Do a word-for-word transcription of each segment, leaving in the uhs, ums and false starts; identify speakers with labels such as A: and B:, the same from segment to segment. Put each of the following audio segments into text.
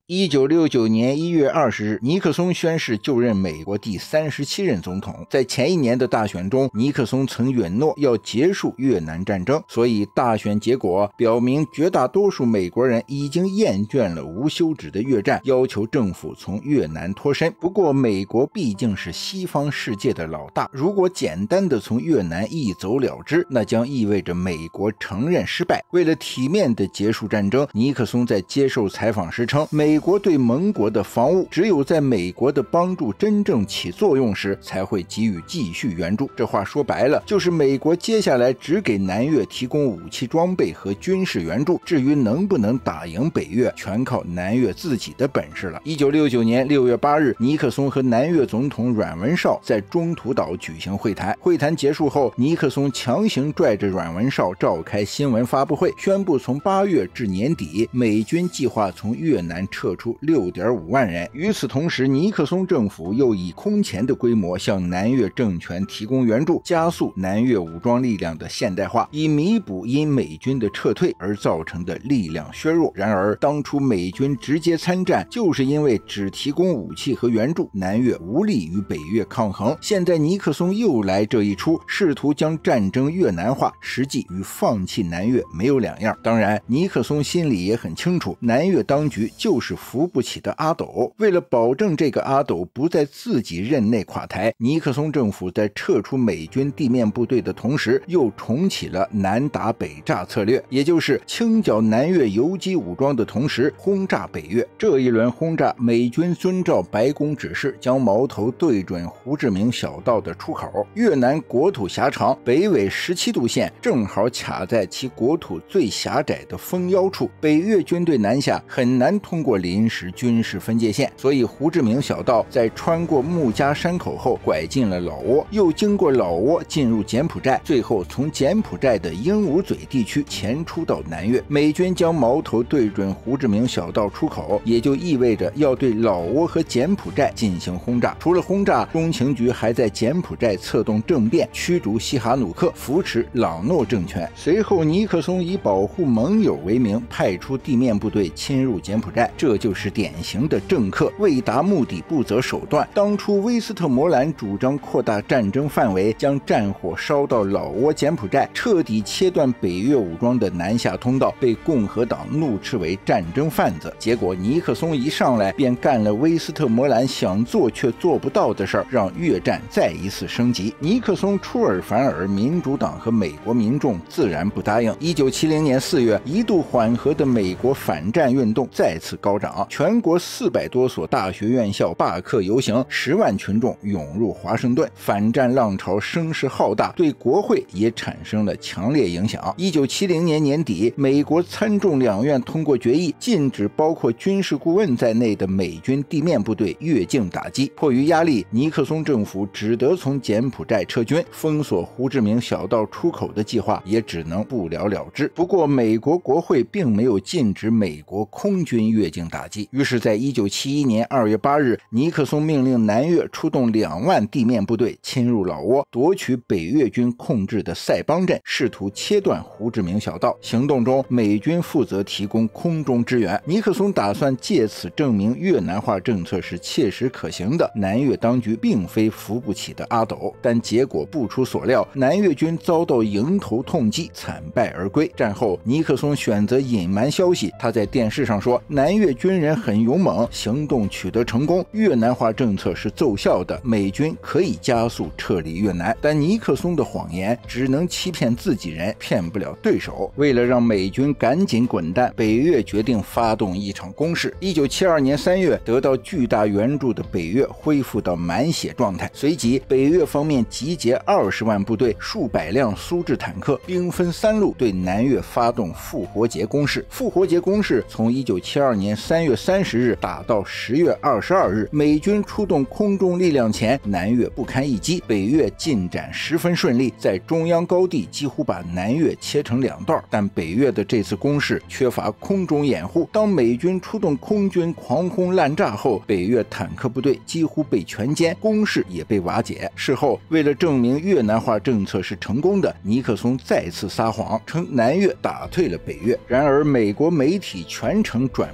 A: 一九六九年一月二十日，尼克松宣誓就任美国第三十七任总统。在前一年的大选中，尼克松曾允诺要结束越南战争，所以大选结果表明绝大多数美国人已经厌倦了无休止的越战，要求政府从越南脱身。不过美国毕竟是西方世界的老大，如果简单的从越南一走了之，那将意味着美国承认失败。为了体面的结束战争，尼克松在接受采访时称，美国对盟国的防务只有在美国的帮助真正起作用时才会给予继续援助。这话说白了，就是美国接下来只给南越提供武器装备和军事援助，至于能不能打赢北越，全靠南越自己的本事了。一九六九年六月八日，尼克松和南越总统阮文绍在中途岛举行会谈。会谈结束后，尼克松强行拽着阮文绍召开新闻发布会，宣布从八月至年底，美军计划从越南撤出 六点五万人。与此同时，尼克松政府又以空前的规模向南越政权提供援助，加速南越武装力量的现代化，以弥补因美军的撤退而造成的力量削弱。然而当初美军直接参战，就是因为只提供武器和援助，南越无力与北越抗衡。现在尼克松又来这一出，试图将战争越南化，实际与放弃南越没有两样。当然尼克松心里也很清楚，南越当局就是扶不起的阿斗。为了保证这个阿斗不在自己任内垮台，尼克松政府在撤出美军地面部队的同时，又重启了南打北炸策略，也就是清剿南越游击武装的同时轰炸北越。这一轮轰炸，美军遵照白宫指示，将矛头对准胡志明小道的出口。越南国土狭长，北纬十七度线正好卡在其国土最狭窄的封腰处，北越军队南下很难通过临时军事分界线，所以胡志明小道在穿过木加山口后拐进了老挝，又经过老挝进入柬埔寨，最后从柬埔寨的鹦鹉嘴地区前出到南越。美军将矛头对准胡志明小道出口，也就意味着要对老挝和柬埔寨进行轰炸。除了轰炸，中情局还在柬埔寨策动政变，驱逐西哈努克，扶持朗诺政权。随后尼克松以保护盟友为名，派出地面部队侵入柬埔寨，这就是典型的政客为达目的不择手段。当初威斯特摩兰主张扩大战争范围，将战火烧到老挝柬埔寨，彻底切断北越武装的南下通道，被共和党怒斥为战争贩子。结果尼克松一上来便干了威斯特摩兰想做却做不到的事儿，让越战再一次升级。尼克松出尔反尔，民主党和美国民众自然不答应。一九七零年四月，一度缓和的美国反战运动再次高涨，全国四百多所大学院校罢课游行，十万群众涌入华盛顿，反战浪潮声势浩大，对国会也产生了强烈影响。一九七零年年底，美国参众两院通过决议，禁止包括军事顾问在内的美军地面部队越境打击。迫于压力，尼克松政府只得从柬埔寨撤军，封锁胡志明小道出口的计划也只能不了了之。不过美国国会并没有禁止美国空军越境打击，于是在一九七一年二月八日，尼克松命令南越出动两万地面部队侵入老挝，夺取北越军控制的塞邦镇，试图切断胡志明小道。行动中，美军负责提供空中支援。尼克松打算借此证明越南化政策是切实可行的，南越当局并非扶不起的阿斗。但结果不出所料，南越军遭到迎头痛击，惨败而归。战后，尼克松选择隐瞒消息，他在电视上说，南越军人很勇猛，行动取得成功，越南化政策是奏效的，美军可以加速撤离越南。但尼克松的谎言只能欺骗自己人，骗不了对手。为了让美军赶紧滚蛋，北越决定发动一场攻势。一九七二年三月，得到巨大援助的北越恢复到满血状态，随即北越方面集结二十万部队，数百辆苏制坦克，兵分三路对南越发动复活节攻势。复活节攻势从一九七二年三月三十日打到十月二十二日，美军出动空中力量前，南越不堪一击，北越进展十分顺利，在中央高地几乎把南越切成两段。但北越的这次攻势缺乏空中掩护，当美军出动空军狂轰滥炸后，北越坦克部队几乎被全歼，攻势也被瓦解。事后，为了证明越南化政策是成功的，尼克松再次撒谎，称南越打退了北越。然而美国媒体全程转播了战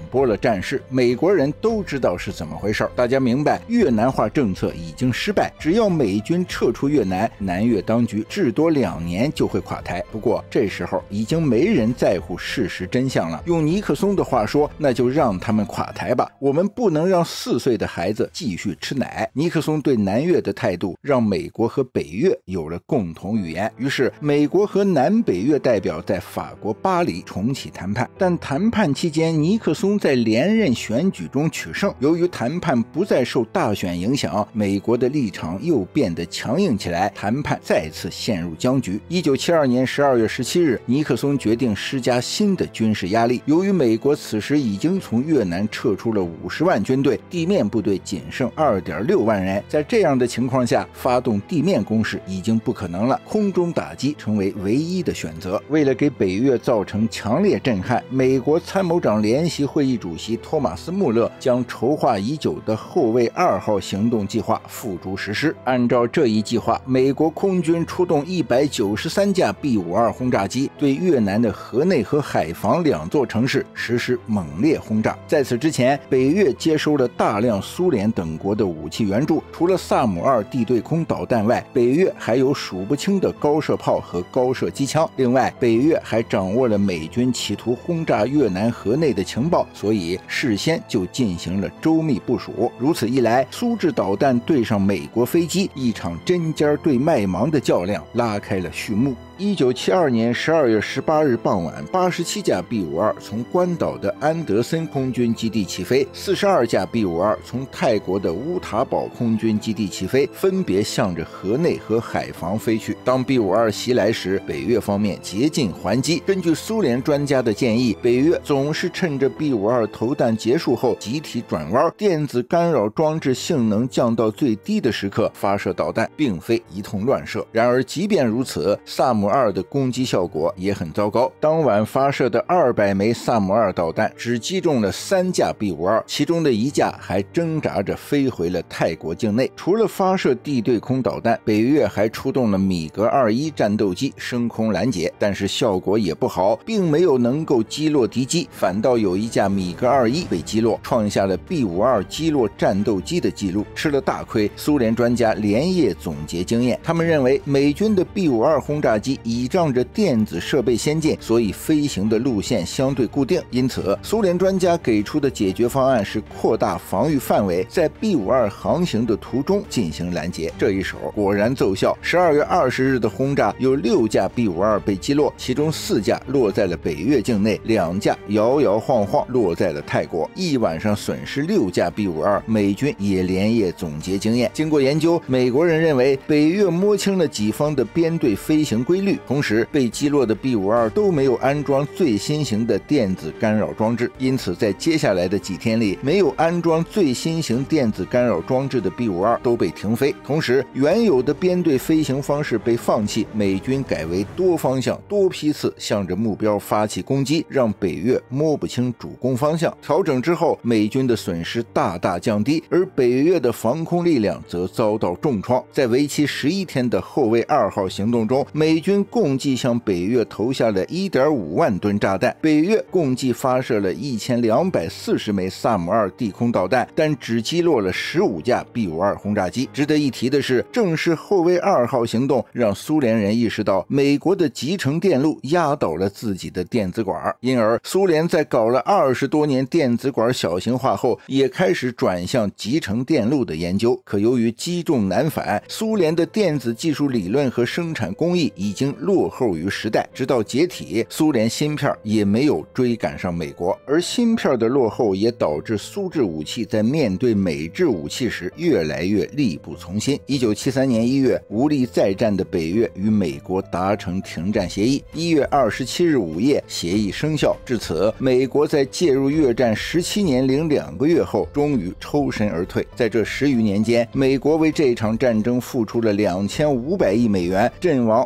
A: 战事，美国人都知道是怎么回事。大家明白越南化政策已经失败，只要美军撤出越南，南越当局至多两年就会垮台。不过这时候已经没人在乎事实真相了。用尼克松的话说，那就让他们垮台吧，我们不能让四岁的孩子继续吃奶。尼克松对南越的态度让美国和北越有了共同语言，于是美国和南北越代表在法国巴黎重启谈判。但谈判期间，尼克松在连任选举中取胜，由于谈判不再受大选影响，美国的立场又变得强硬起来，谈判再次陷入僵局。一九七二年十二月十七日，尼克松决定施加新的军事压力。由于美国此时已经从越南撤出了五十万军队，地面部队仅剩 二点六万人，在这样的情况下，发动地面攻势已经不可能了，空中打击成为唯一的选择。为了给北越造成强烈震撼，美国参谋长联席会议主席托马斯·穆勒将筹划已久的后卫二号行动计划付诸实施。按照这一计划，美国空军出动一百九十三架 B 五十二 轰炸机，对越南的河内和海防两座城市实施猛烈轰炸。在此之前，北越接收了大量苏联等国的武器援助，除了萨姆二地对空导弹外，北越还有数不清的高射炮和高射机枪。另外，北越还掌握了美军企图轰炸越南河内的情报，所以事先就进行了周密部署。如此一来，苏制导弹对上美国飞机，一场针尖对麦芒的较量拉开了序幕。一九七二年十二月十八日傍晚，八十七架 B 五十二 从关岛的安德森空军基地起飞，四十二架 B 五十二 从泰国的乌塔堡空军基地起飞，分别向着河内和海防飞去。当 B 五十二 袭来时，北越方面竭尽还击。根据苏联专家的建议，北越总是趁着 B 五十二 投弹结束后集体转弯，电子干扰装置性能降到最低的时刻发射导弹，并非一通乱射。然而即便如此，萨姆二的攻击效果也很糟糕。当晚发射的二百枚萨姆二导弹只击中了三架 B 五十二，其中的一架还挣扎着飞回了泰国境内。除了发射地对空导弹，北越还出动了米格二十一战斗机升空拦截，但是效果也不好，并没有能够击落敌机，反倒有一架米格二十一被击落，创下了 B 五十二 击落战斗机的记录。吃了大亏，苏联专家连夜总结经验，他们认为美军的 B 五十二 轰炸机倚仗着电子设备先进，所以飞行的路线相对固定，因此苏联专家给出的解决方案是扩大防御范围，在 B 五十二 航行的途中进行拦截。这一手果然奏效，十二月二十日的轰炸有六架 B 五十二 被击落，其中四架落在了北越境内，两架摇摇晃晃落在了泰国。一晚上损失六架 B 五十二，美军也连夜总结经验。经过研究，美国人认为北越摸清了己方的编队飞行规律，同时被击落的 B 五十二 都没有安装最新型的电子干扰装置，因此在接下来的几天里，没有安装最新型电子干扰装置的 B 五十二 都被停飞。同时，原有的编队飞行方式被放弃，美军改为多方向多批次向着目标发起攻击，让北越摸不清主攻方向。调整之后，美军的损失大大降低，而北越的防空力量则遭到重创。在为期十一天的后卫二号行动中，美军共计向北越投下了 一点五万吨炸弹，北越共计发射了一千两百四十枚萨姆二地空导弹，但只击落了十五架 B 五十二 轰炸机。值得一提的是，正是后卫二号行动让苏联人意识到美国的集成电路压倒了自己的电子管，因而苏联在搞了二十多年电子管小型化后，也开始转向集成电路的研究。可由于积重难返，苏联的电子技术理论和生产工艺已经落后于时代，直到解体，苏联芯片也没有追赶上美国，而芯片的落后也导致苏制武器在面对美制武器时越来越力不从心。一九七三年一月，无力再战的北越与美国达成停战协议，一月二十七日午夜，协议生效。至此，美国在介入越战十七年零两个月后，终于抽身而退。在这十余年间，美国为这场战争付出了两千五百亿美元，阵亡五点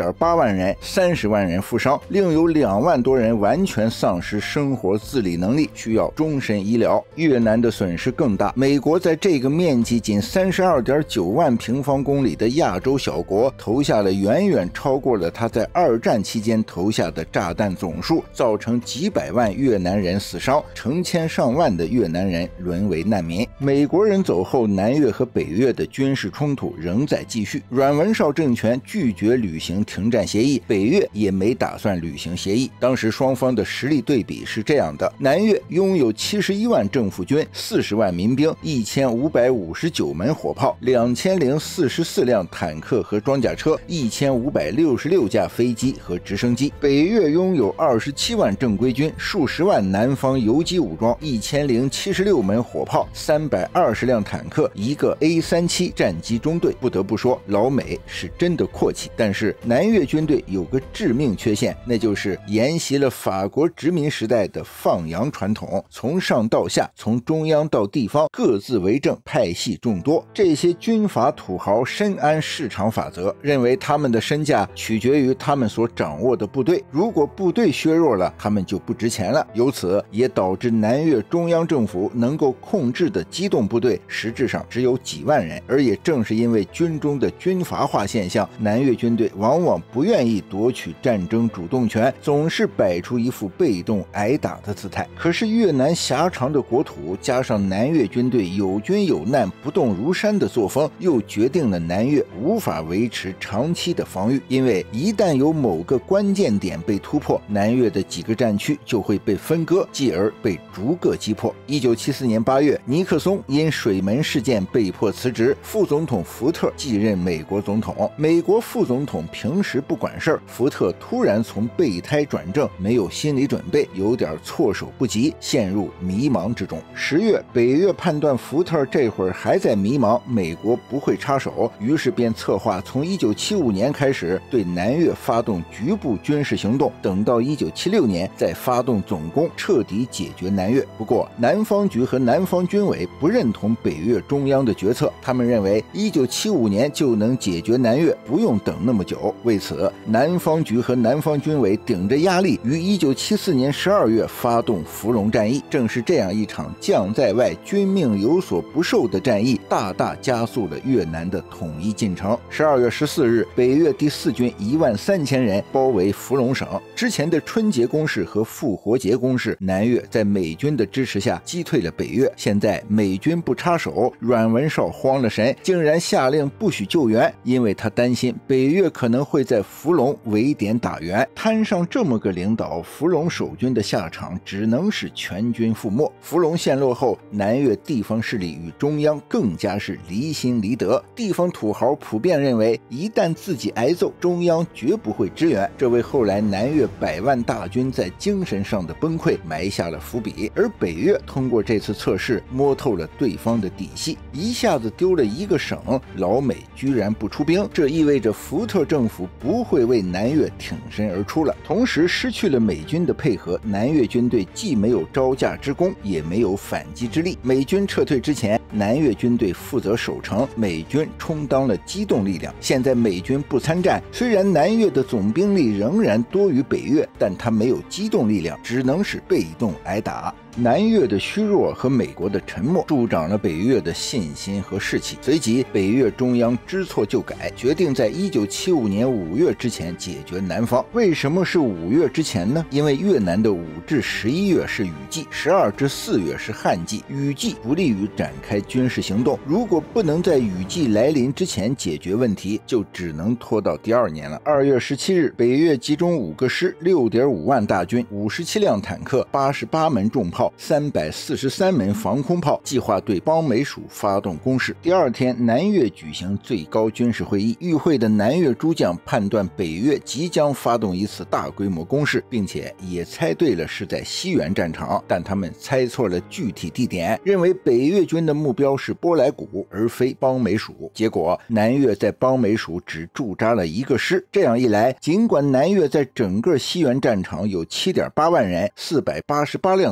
A: 点八万人，三十万人负伤，另有两万多人完全丧失生活自理能力，需要终身医疗。越南的损失更大，美国在这个面积仅 三十二点九万平方公里的亚洲小国投下了远远超过了他在二战期间投下的炸弹总数，造成几百万越南人死伤，成千上万的越南人沦为难民。美国人走后，南越和北越的军事冲突仍在继续。阮文绍政权拒绝履行停战协议，北越也没打算履行协议。当时双方的实力对比是这样的：南越拥有七十一万政府军、四十万民兵、一千五百五十九门火炮、两千零四十四辆坦克和装甲车、一千五百六十六架飞机和直升机；北越拥有二十七万正规军、数十万南方游击武装、一千零七十六门火炮、三百二十辆坦克、一个 A 三七 战机中队。不得不说，老美是真的阔气。但是南越军队有个致命缺陷，那就是沿袭了法国殖民时代的放羊传统，从上到下，从中央到地方，各自为政，派系众多。这些军阀土豪深谙市场法则，认为他们的身价取决于他们所掌握的部队，如果部队削弱了，他们就不值钱了。由此也导致南越中央政府能够控制的机动部队实质上只有几万人，而也正是因为军中的军阀化现象，南越军队往往不愿意夺取战争主动权，总是摆出一副被动挨打的姿态。可是越南狭长的国土加上南越军队有军有难、不动如山的作风，又决定了南越无法维持长期的防御，因为一旦有某个关键点被突破，南越的几个战区就会被分割，继而被逐个击破。一九七四年八月，尼克松因水门事件被迫辞职，副总统福特继任美国总统。美国副总统平时不管事儿，福特突然从备胎转正，没有心理准备，有点措手不及，陷入迷茫之中。十月，北越判断福特这会儿还在迷茫，美国不会插手，于是便策划从一九七五年开始对南越发动局部军事行动，等到一九七六年再发动总攻，彻底解决南越。不过南方局和南方军委不认同北越中央的决策，他们认为一九七五年就能解决南越，不用等那么久。为此，南方局和南方军委顶着压力，于一九七四年十二月发动伏龙战役。正是这样一场将在外，军命有所不受的战役，大大加速了越南的统一进程。十二月十四日，北越第四军一万三千人包围伏龙省。之前的春节攻势和复活节攻势，南越在美军的支持下击退了北越。现在美军不插手，阮文绍慌了神，竟然下令不许救援，因为他担心北越可能会在伏龙围点打援。摊上这么个领导，伏龙守军的下场只能是全军覆没。伏龙陷落后，南越地方势力与中央更加是离心离德，地方土豪普遍认为，一旦自己挨揍，中央绝不会支援，这为后来南越百万大军在精神上的崩溃埋下了伏笔。而北越通过这次测试摸透了对方的底细，一下子丢了一个省，老美居然不出兵，这意味着福特政府不会为南越挺身而出了。同时失去了美军的配合，南越军队既没有招架之功，也没有反击之力。美军撤退之前，南越军队负责守城，美军充当了机动力量。现在美军不参战，虽然南越的总兵力仍然多于北越，但他没有机动力量，只能是被动挨打。南越的虚弱和美国的沉默助长了北越的信心和士气。随即，北越中央知错就改，决定在一九七五年五月之前解决南方。为什么是五月之前呢？因为越南的五至十一月是雨季，十二至四月是旱季，雨季不利于展开军事行动。如果不能在雨季来临之前解决问题，就只能拖到第二年了。二月十七日，北越集中五个师、六点五万大军、五十七辆坦克、八十八门重炮、三百四十三门防空炮，计划对邦美属发动攻势。第二天，南越举行最高军事会议，与会的南越诸将判断北越即将发动一次大规模攻势，并且也猜对了是在西原战场，但他们猜错了具体地点，认为北越军的目标是波莱谷而非邦美属。结果南越在邦美属只驻扎了一个师，这样一来，尽管南越在整个西原战场有 七点八万人、四百八十八辆坦克、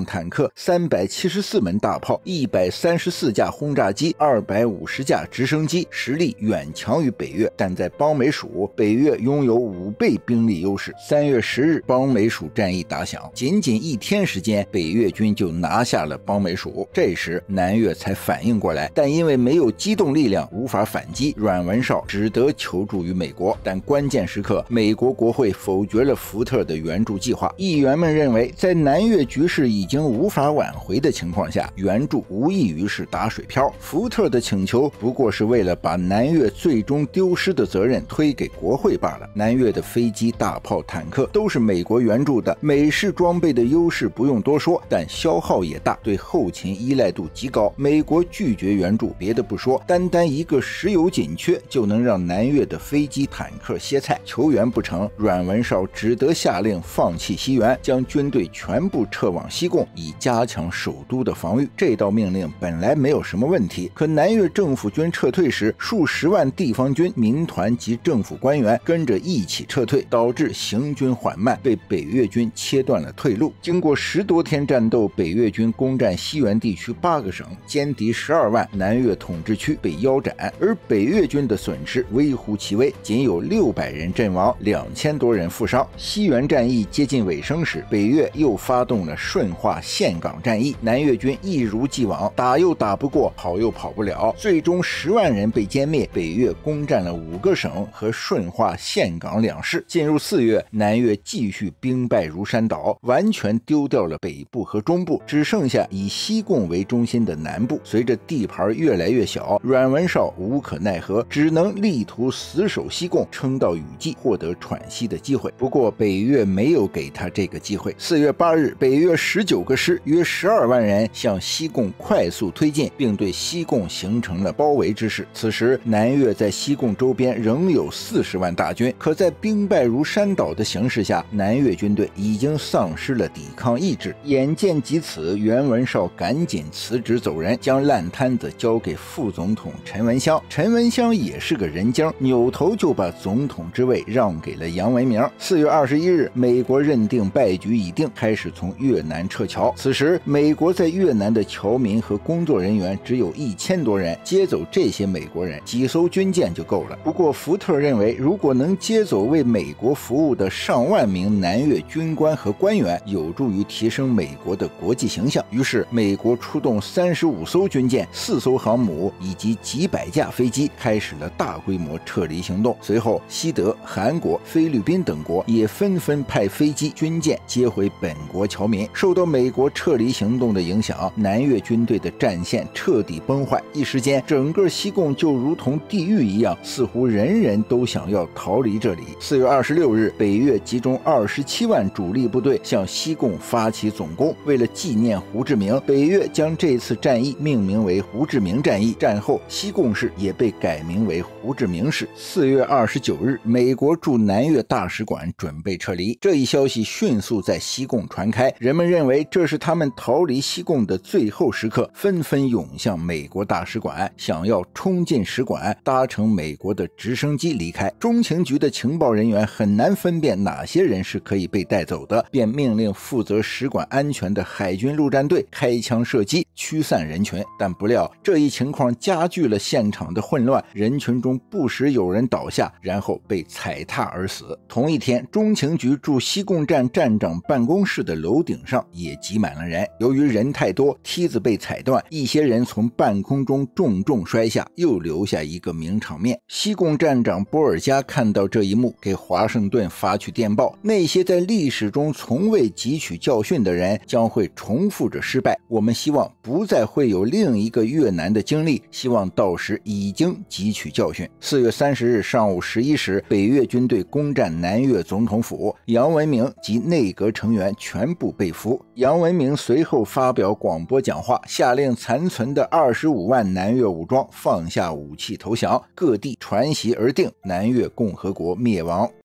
A: 克、三百七十四门大炮、一百三十四架轰炸机、二百五十架直升机，实力远强于北越。但在邦美属，北越拥有五倍兵力优势。三月十日，邦美属战役打响，仅仅一天时间，北越军就拿下了邦美属。这时南越才反应过来，但因为没有机动力量，无法反击，阮文绍只得求助于美国。但关键时刻，美国国会否决了福特的援助计划。议员们认为，在南越局势已经无法挽回的情况下，援助无异于是打水漂。福特的请求不过是为了把南越最终丢失的责任推给国会罢了。南越的飞机、大炮、坦克都是美国援助的，美式装备的优势不用多说，但消耗也大，对后勤依赖度极高。美国拒绝援助，别的不说，单单一个石油紧缺就能让南越的飞机、坦克歇菜。求援不成，阮文绍只得下令放弃西援，将军队全部撤往西贡，以加强首都的防御。这道命令本来没有什么问题，可南越政府军撤退时，数十万地方军、民团及政府官员跟着一起撤退，导致行军缓慢，被北越军切断了退路。经过十多天战斗，北越军攻占西原地区八个省，歼敌十二万，南越统治区被腰斩。而北越军的损失微乎其微，仅有六百人阵亡，两千多人负伤。西原战役接近尾声时，北越又发动了顺化岘港战役，南越军一如既往，打又打不过，跑又跑不了，最终十万人被歼灭。北越攻占了五个省和顺化岘港两市。进入四月，南越继续兵败如山倒，完全丢掉了北部和中部，只剩下以西贡为中心的南部。随着地盘越来越小，阮文绍无可奈何，只能力图死守西贡，撑到雨季，获得喘息的机会。不过北越没有给他这个机会。四月八日，北越十九个师，约十二万人向西贡快速推进，并对西贡形成了包围之势。此时南越在西贡周边仍有四十万大军，可在兵败如山倒的形势下，南越军队已经丧失了抵抗意志。眼见及此，袁文绍赶紧辞职走人，将烂摊子交给副总统陈文香。陈文香也是个人精，扭头就把总统之位让给了杨文明。四月二十一日，美国认定败局已定，开始从越南撤侨。此时美国在越南的侨民和工作人员只有一千多人，接走这些美国人几艘军舰就够了。不过福特认为，如果能接走为美国服务的上万名南越军官和官员，有助于提升美国的国际形象。于是美国出动三十五艘军舰、四艘航母以及几百架飞机，开始了大规模撤离行动。随后西德、韩国、菲律宾等国也纷纷派飞机、军舰接回本国侨民。受到美国撤离行动的影响，南越军队的战线彻底崩坏，一时间整个西贡就如同地狱一样，似乎人人都想要逃离这里。四月二十六日，北越集中二十七万主力部队向西贡发起总攻。为了纪念胡志明，北越将这次战役命名为胡志明战役。战后西贡市也被改名为胡志明市。四月二十九日，美国驻南越大使馆准备撤离，这一消息迅速在西贡传开，人们认为这是他们逃离西贡的最后时刻，纷纷涌向美国大使馆，想要冲进使馆，搭乘美国的直升机离开。中情局的情报人员很难分辨哪些人是可以被带走的，便命令负责使馆安全的海军陆战队开枪射击，驱散人群。但不料这一情况加剧了现场的混乱，人群中不时有人倒下，然后被踩踏而死。同一天，中情局驻西贡站站长办公室的楼顶上也挤满了人，由于人太多，梯子被踩断，一些人从半空中重重摔下，又留下一个名场面。西贡站长波尔加看到这一幕，给华盛顿发去电报，那些在历史中从未汲取教训的人将会重复着失败，我们希望不再会有另一个越南的经历，希望到时已经汲取教训。四月三十日上午十一时，北越军队攻占南越总统府，杨文明及内阁成员全部被俘。杨文明随后发表广播讲话，下令残存的二十五万南越武装放下武器投降，各地传檄而定，南越共和国灭亡。